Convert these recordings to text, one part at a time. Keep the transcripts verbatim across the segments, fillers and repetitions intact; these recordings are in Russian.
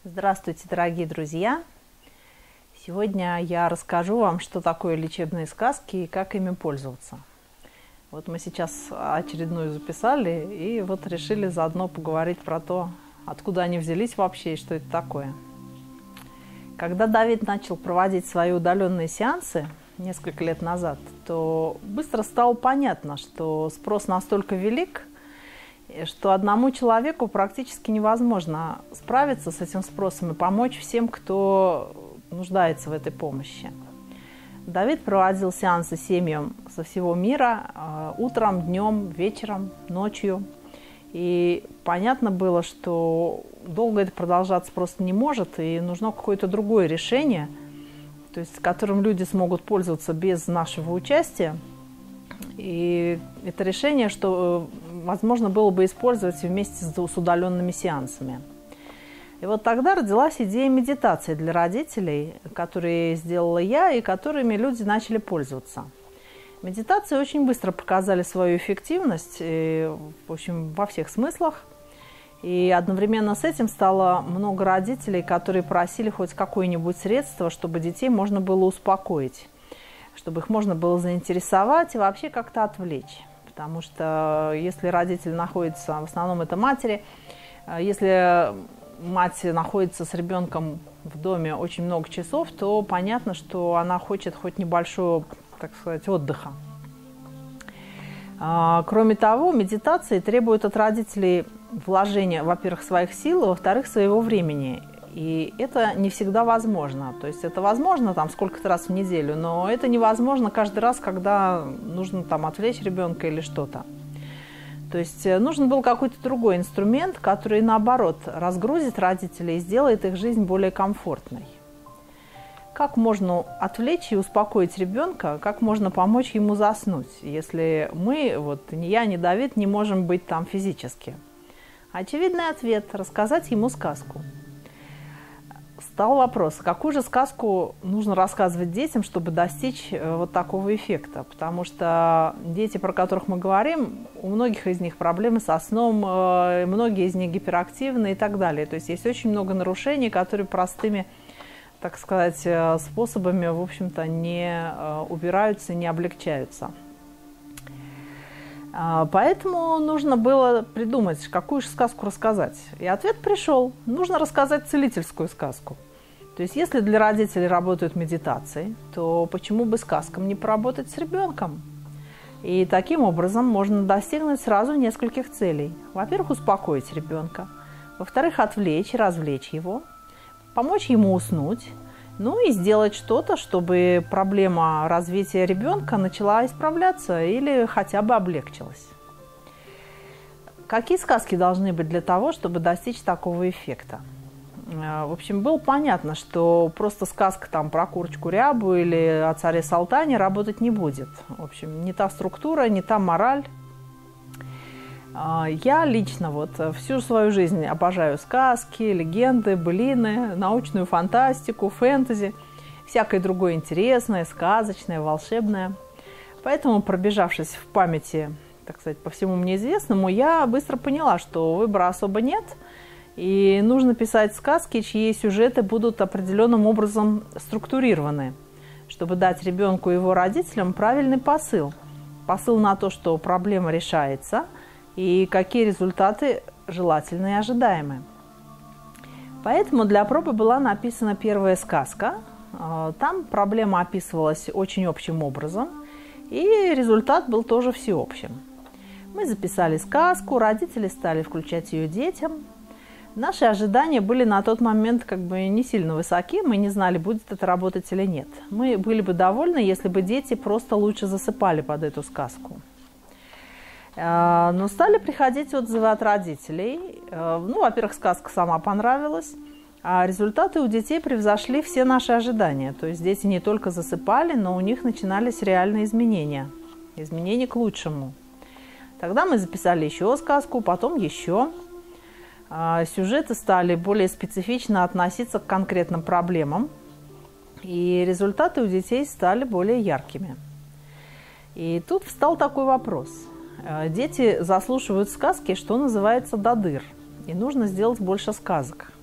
Здравствуйте, дорогие друзья! Сегодня я расскажу вам, что такое лечебные сказки и как ими пользоваться. Вот мы сейчас очередную записали и вот решили заодно поговорить про то, откуда они взялись вообще и что это такое. Когда Давид начал проводить свои удаленные сеансы несколько лет назад, то быстро стало понятно, что спрос настолько велик, что одному человеку практически невозможно справиться с этим спросом и помочь всем, кто нуждается в этой помощи. Давид проводил сеансы семьям со всего мира утром, днем, вечером, ночью. И понятно было, что долго это продолжаться просто не может, и нужно какое-то другое решение, то есть которым люди смогут пользоваться без нашего участия. И это решение, что возможно было бы использовать вместе с удаленными сеансами. И вот тогда родилась идея медитации для родителей, которые сделала я и которыми люди начали пользоваться. Медитации очень быстро показали свою эффективность, и, в общем, во всех смыслах. И одновременно с этим стало много родителей, которые просили хоть какое-нибудь средство, чтобы детей можно было успокоить, чтобы их можно было заинтересовать и вообще как-то отвлечь. Потому что если родитель находится, в основном это матери, если мать находится с ребенком в доме очень много часов, то понятно, что она хочет хоть небольшого, так сказать, отдыха. Кроме того, медитации требуют от родителей вложения, во-первых, своих сил, а во-вторых, своего времени. И это не всегда возможно. То есть это возможно там сколько-то раз в неделю, но это невозможно каждый раз, когда нужно там отвлечь ребенка или что-то. То есть нужен был какой-то другой инструмент, который, наоборот, разгрузит родителей и сделает их жизнь более комфортной. Как можно отвлечь и успокоить ребенка, как можно помочь ему заснуть, если мы, вот ни я, ни Давид, не можем быть там физически? Очевидный ответ – рассказать ему сказку. Стал вопрос, какую же сказку нужно рассказывать детям, чтобы достичь вот такого эффекта? Потому что дети, про которых мы говорим, у многих из них проблемы со сном, многие из них гиперактивны и так далее. То есть есть очень много нарушений, которые простыми, так сказать, способами, в общем-то, не убираются, не облегчаются. Поэтому нужно было придумать, какую же сказку рассказать. И ответ пришел. Нужно рассказать целительскую сказку. То есть если для родителей работают медитации, то почему бы сказкам не поработать с ребенком? И таким образом можно достигнуть сразу нескольких целей. Во-первых, успокоить ребенка. Во-вторых, отвлечь и развлечь его. Помочь ему уснуть. Ну и сделать что-то, чтобы проблема развития ребенка начала исправляться или хотя бы облегчилась. Какие сказки должны быть для того, чтобы достичь такого эффекта? В общем, было понятно, что просто сказка там про курочку Рябу или о царе Салтане работать не будет. В общем, не та структура, не та мораль. Я лично вот всю свою жизнь обожаю сказки, легенды, былины, научную фантастику, фэнтези, всякое другое интересное, сказочное, волшебное. Поэтому, пробежавшись в памяти, так сказать, по всему мне известному, я быстро поняла, что выбора особо нет, и нужно писать сказки, чьи сюжеты будут определенным образом структурированы, чтобы дать ребенку и его родителям правильный посыл. Посыл на то, что проблема решается, и какие результаты желательны и ожидаемы. Поэтому для пробы была написана первая сказка. Там проблема описывалась очень общим образом, и результат был тоже всеобщим. Мы записали сказку, родители стали включать ее детям. Наши ожидания были на тот момент как бы не сильно высоки, мы не знали, будет это работать или нет. Мы были бы довольны, если бы дети просто лучше засыпали под эту сказку. Но стали приходить отзывы от родителей. Ну, во-первых, сказка сама понравилась, а результаты у детей превзошли все наши ожидания. То есть дети не только засыпали, но у них начинались реальные изменения. Изменения к лучшему. Тогда мы записали еще сказку, потом еще. Сюжеты стали более специфично относиться к конкретным проблемам, и результаты у детей стали более яркими. И тут встал такой вопрос. Дети заслушивают сказки, что называется, до дыр, и нужно сделать больше сказок.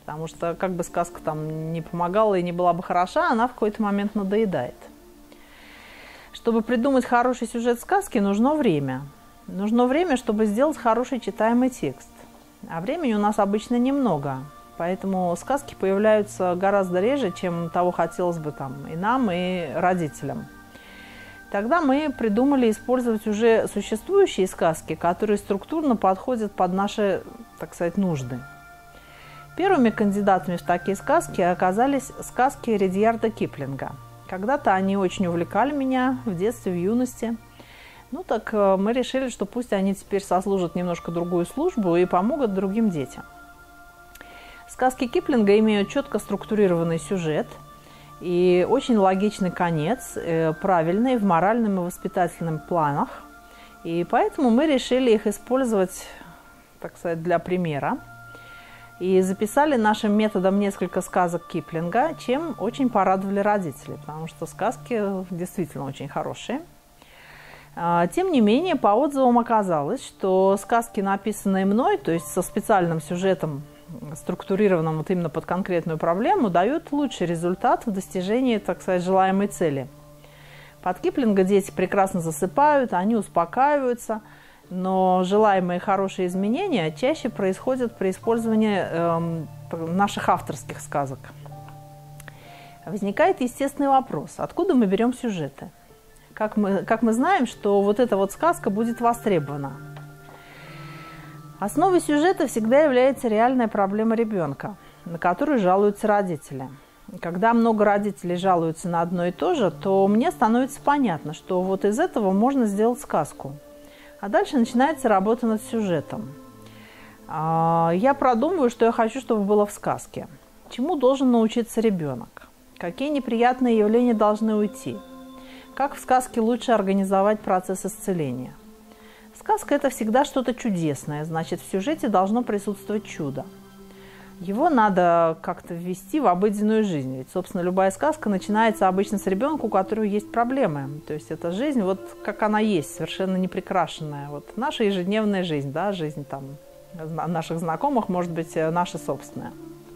Потому что как бы сказка там не помогала и не была бы хороша, она в какой-то момент надоедает. Чтобы придумать хороший сюжет сказки, нужно время. Нужно время, чтобы сделать хороший читаемый текст. А времени у нас обычно немного. Поэтому сказки появляются гораздо реже, чем того хотелось бы там и нам, и родителям. Тогда мы придумали использовать уже существующие сказки, которые структурно подходят под наши, так сказать, нужды. Первыми кандидатами в такие сказки оказались сказки Ридьярда Киплинга. Когда-то они очень увлекали меня в детстве, в юности. Ну так мы решили, что пусть они теперь сослужат немножко другую службу и помогут другим детям. Сказки Киплинга имеют четко структурированный сюжет и очень логичный конец, правильный в моральном и воспитательном планах. И поэтому мы решили их использовать, так сказать, для примера. И записали нашим методом несколько сказок Киплинга, чем очень порадовали родителей, потому что сказки действительно очень хорошие. Тем не менее, по отзывам оказалось, что сказки, написанные мной, то есть со специальным сюжетом, структурированным вот именно под конкретную проблему, дают лучший результат в достижении, так сказать, желаемой цели. Под Киплинга дети прекрасно засыпают, они успокаиваются, но желаемые хорошие изменения чаще происходят при использовании э, наших авторских сказок. Возникает естественный вопрос, откуда мы берем сюжеты? Как мы, как мы знаем, что вот эта вот сказка будет востребована? Основой сюжета всегда является реальная проблема ребенка, на которую жалуются родители. Когда много родителей жалуются на одно и то же, то мне становится понятно, что вот из этого можно сделать сказку. А дальше начинается работа над сюжетом. Я продумываю, что я хочу, чтобы было в сказке. Чему должен научиться ребенок? Какие неприятные явления должны уйти? Как в сказке лучше организовать процесс исцеления? Сказка – это всегда что-то чудесное, значит, в сюжете должно присутствовать чудо. Его надо как-то ввести в обыденную жизнь. Ведь, собственно, любая сказка начинается обычно с ребенка, у которого есть проблемы. То есть это жизнь, вот как она есть, совершенно неприкрашенная. Вот наша ежедневная жизнь, да, жизнь там наших знакомых, может быть, наша собственная.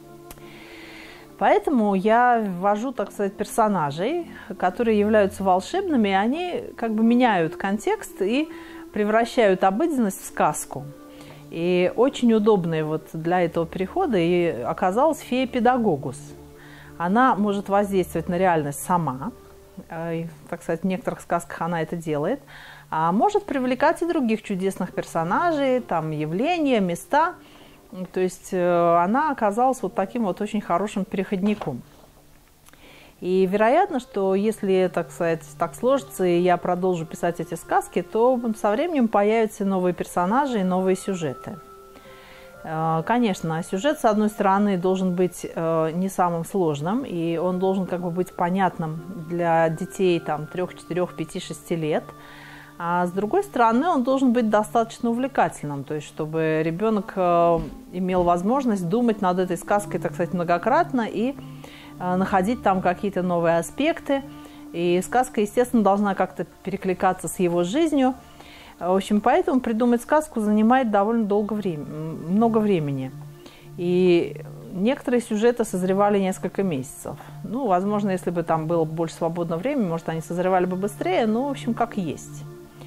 Поэтому я ввожу, так сказать, персонажей, которые являются волшебными, и они как бы меняют контекст и превращают обыденность в сказку. И очень удобной вот для этого перехода и оказалась фея Педагогус. Она может воздействовать на реальность сама, и, так сказать, в некоторых сказках она это делает, а может привлекать и других чудесных персонажей, там, явления, места. То есть она оказалась вот таким вот очень хорошим переходником. И вероятно, что если, так сказать, так сложится, и я продолжу писать эти сказки, то со временем появятся новые персонажи и новые сюжеты. Конечно, сюжет, с одной стороны, должен быть не самым сложным, и он должен как бы быть понятным для детей там, трех, четырех, пяти, шести лет. А с другой стороны, он должен быть достаточно увлекательным, то есть чтобы ребенок имел возможность думать над этой сказкой, так сказать, многократно и находить там какие-то новые аспекты. И сказка, естественно, должна как-то перекликаться с его жизнью. В общем, поэтому придумать сказку занимает довольно долго времени, много времени. И некоторые сюжеты созревали несколько месяцев. Ну, возможно, если бы там было больше свободного времени, может, они созревали бы быстрее, но, в общем, как есть.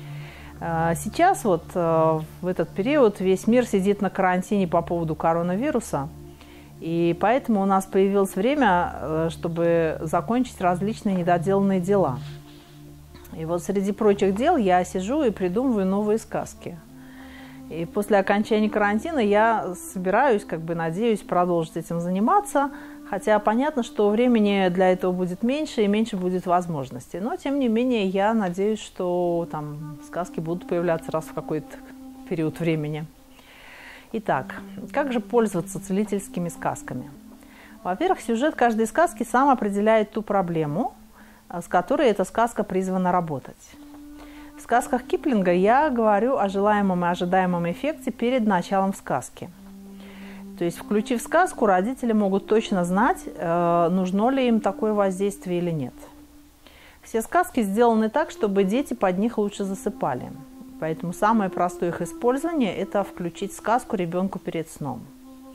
Сейчас вот в этот период весь мир сидит на карантине по поводу коронавируса. И поэтому у нас появилось время, чтобы закончить различные недоделанные дела. И вот среди прочих дел я сижу и придумываю новые сказки. И после окончания карантина я собираюсь, как бы надеюсь, продолжить этим заниматься. Хотя понятно, что времени для этого будет меньше и меньше будет возможностей. Но, тем не менее, я надеюсь, что там сказки будут появляться раз в какой-то период времени. Итак, как же пользоваться целительскими сказками? Во-первых, сюжет каждой сказки сам определяет ту проблему, с которой эта сказка призвана работать. В сказках Киплинга я говорю о желаемом и ожидаемом эффекте перед началом сказки. То есть, включив сказку, родители могут точно знать, нужно ли им такое воздействие или нет. Все сказки сделаны так, чтобы дети под них лучше засыпали. Поэтому самое простое их использование – это включить сказку ребенку перед сном.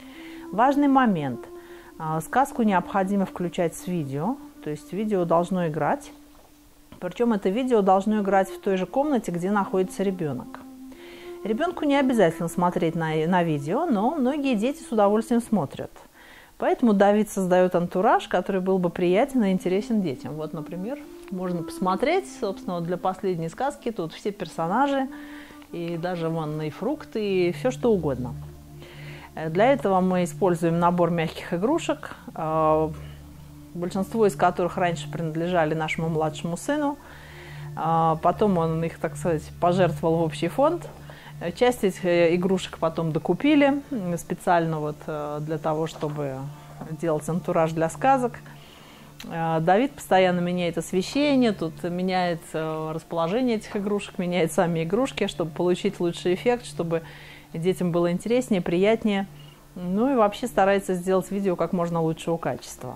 Важный момент. Сказку необходимо включать с видео, то есть видео должно играть. Причем это видео должно играть в той же комнате, где находится ребенок. Ребенку не обязательно смотреть на, на видео, но многие дети с удовольствием смотрят. Поэтому Давид создает антураж, который был бы приятен и интересен детям. Вот, например, можно посмотреть, собственно, вот для последней сказки тут все персонажи, и даже вон и фрукты, и все что угодно. Для этого мы используем набор мягких игрушек, большинство из которых раньше принадлежали нашему младшему сыну. Потом он их, так сказать, пожертвовал в общий фонд. Часть этих игрушек потом докупили специально вот для того, чтобы делать антураж для сказок. Давид постоянно меняет освещение, тут меняет расположение этих игрушек, меняет сами игрушки, чтобы получить лучший эффект, чтобы детям было интереснее, приятнее. Ну и вообще старается сделать видео как можно лучшего качества.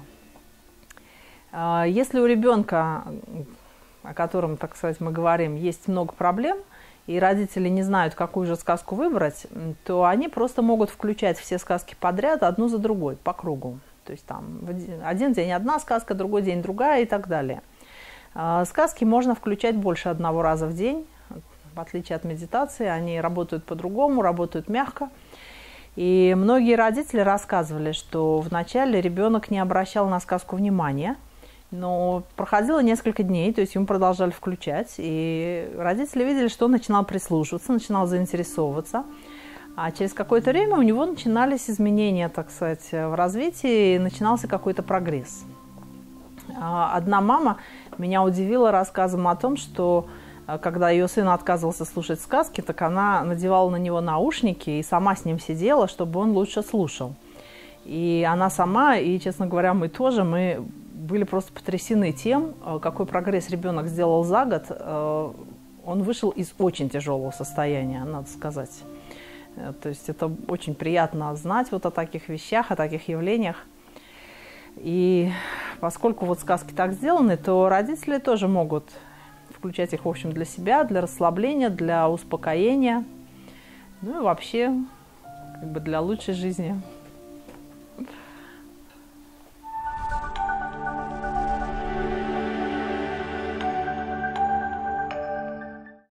Если у ребенка, о котором, так сказать, мы говорим, есть много проблем, и родители не знают, какую же сказку выбрать, то они просто могут включать все сказки подряд, одну за другой, по кругу. То есть там один день одна сказка, другой день другая и так далее. Сказки можно включать больше одного раза в день, в отличие от медитации, они работают по-другому, работают мягко. И многие родители рассказывали, что вначале ребенок не обращал на сказку внимания, но проходило несколько дней, то есть ему продолжали включать, и родители видели, что он начинал прислушиваться, начинал заинтересовываться. А через какое-то время у него начинались изменения, так сказать, в развитии, и начинался какой-то прогресс. Одна мама меня удивила рассказом о том, что когда ее сын отказывался слушать сказки, так она надевала на него наушники и сама с ним сидела, чтобы он лучше слушал. И она сама, и, честно говоря, мы тоже, мы были просто потрясены тем, какой прогресс ребенок сделал за год. Он вышел из очень тяжелого состояния, надо сказать. То есть это очень приятно знать вот о таких вещах, о таких явлениях. И поскольку вот сказки так сделаны, то родители тоже могут включать их, в общем, для себя, для расслабления, для успокоения, ну и вообще как бы для лучшей жизни.